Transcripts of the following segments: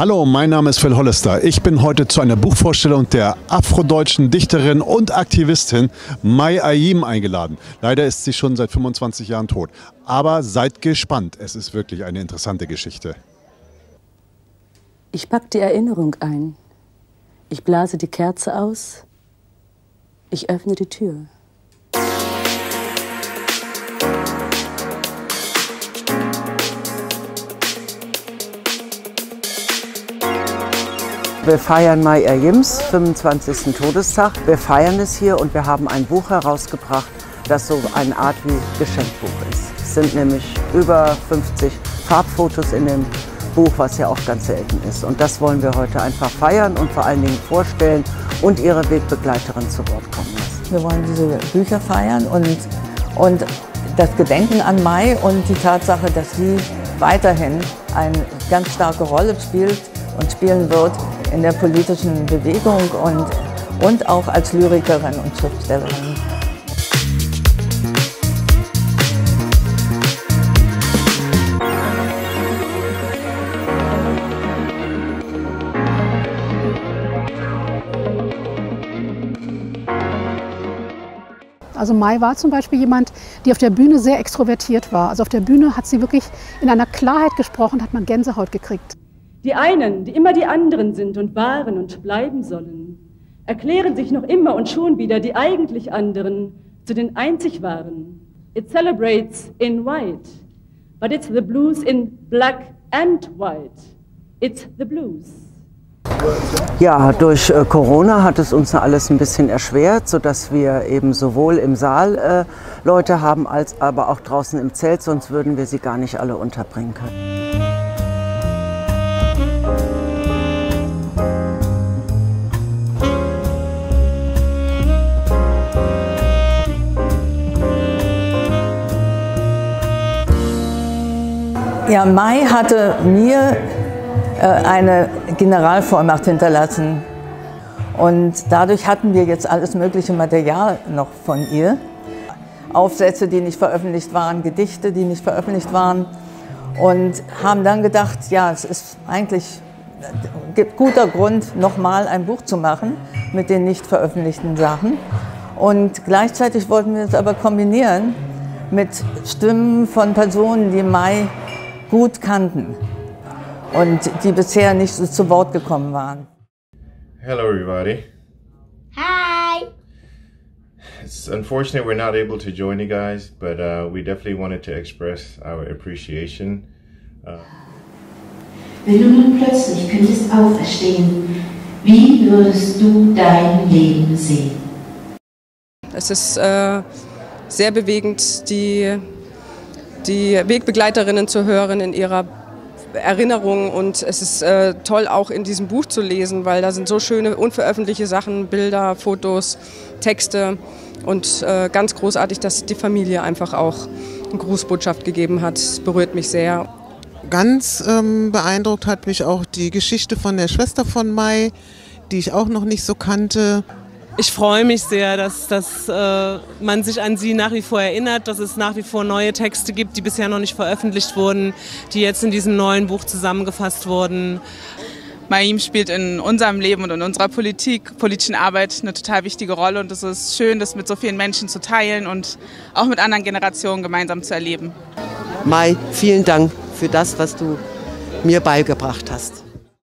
Hallo, mein Name ist Phil Hollister. Ich bin heute zu einer Buchvorstellung der afrodeutschen Dichterin und Aktivistin Mai Ayim eingeladen. Leider ist sie schon seit 25 Jahren tot. Aber seid gespannt, es ist wirklich eine interessante Geschichte. Ich pack die Erinnerung ein. Ich blase die Kerze aus. Ich öffne die Tür. Wir feiern Mai Ayims 25. Todestag. Wir feiern es hier und wir haben ein Buch herausgebracht, das so eine Art wie Geschenkbuch ist. Es sind nämlich über 50 Farbfotos in dem Buch, was ja auch ganz selten ist. Und das wollen wir heute einfach feiern und vor allen Dingen vorstellen und ihre Wegbegleiterin zu Wort kommen lassen. Wir wollen diese Bücher feiern und das Gedenken an Mai und die Tatsache, dass sie weiterhin eine ganz starke Rolle spielt und spielen wird in der politischen Bewegung und auch als Lyrikerin und Schriftstellerin. Also Mai war zum Beispiel jemand, die auf der Bühne sehr extrovertiert war. Also auf der Bühne hat sie wirklich in einer Klarheit gesprochen, hat man Gänsehaut gekriegt. Die einen, die immer die anderen sind und waren und bleiben sollen, erklären sich noch immer und schon wieder die eigentlich anderen zu den einzig wahren. It celebrates in white, but it's the blues in black and white. It's the blues. Ja, durch Corona hat es uns alles ein bisschen erschwert, sodass wir eben sowohl im Saal Leute haben, als aber auch draußen im Zelt, sonst würden wir sie gar nicht alle unterbringen können. Ja, Mai hatte mir eine Generalvollmacht hinterlassen und dadurch hatten wir jetzt alles mögliche Material noch von ihr. Aufsätze, die nicht veröffentlicht waren, Gedichte, die nicht veröffentlicht waren und haben dann gedacht, ja, es ist eigentlich, gibt guter Grund, nochmal ein Buch zu machen mit den nicht veröffentlichten Sachen. Und gleichzeitig wollten wir es aber kombinieren mit Stimmen von Personen, die Mai gut kannten und die bisher nicht so zu Wort gekommen waren. Hello everybody. Hi. It's unfortunate we're not able to join you guys, but we definitely wanted to express our appreciation. Wenn du nun plötzlich könntest auferstehen, wie würdest du dein Leben sehen? Es ist sehr bewegend, die Wegbegleiterinnen zu hören in ihrer Erinnerung und es ist toll auch in diesem Buch zu lesen, weil da sind so schöne unveröffentlichte Sachen, Bilder, Fotos, Texte und ganz großartig, dass die Familie einfach auch eine Grußbotschaft gegeben hat. Das berührt mich sehr. Ganz beeindruckt hat mich auch die Geschichte von der Schwester von Mai, die ich auch noch nicht so kannte. Ich freue mich sehr, dass man sich an sie nach wie vor erinnert, dass es nach wie vor neue Texte gibt, die bisher noch nicht veröffentlicht wurden, die jetzt in diesem neuen Buch zusammengefasst wurden. Mai Ayim spielt in unserem Leben und in unserer politischen Arbeit eine total wichtige Rolle und es ist schön, das mit so vielen Menschen zu teilen und auch mit anderen Generationen gemeinsam zu erleben. Mai, vielen Dank für das, was du mir beigebracht hast.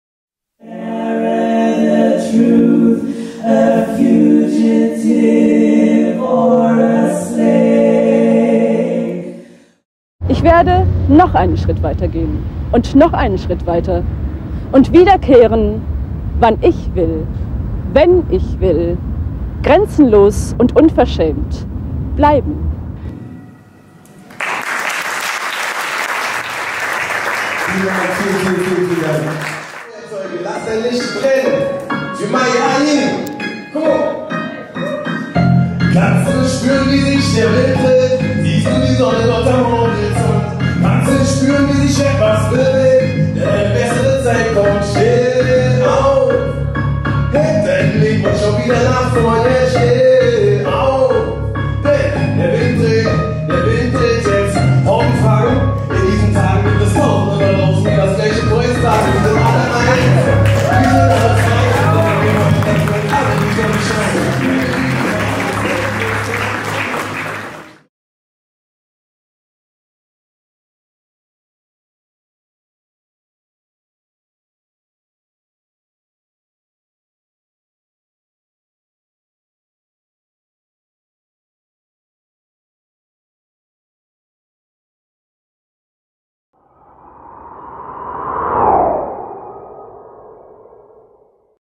A fugitive or a slave. Ich werde noch einen Schritt weiter gehen und noch einen Schritt weiter und wiederkehren, wann ich will, wenn ich will, grenzenlos und unverschämt bleiben. Lass dein Licht brennen für Mai Ayim. Kannst du spüren, wie sich der Wind dreht? Siehst du die Sonne dort am Horizont? Kannst du spüren, wie sich etwas bewegt?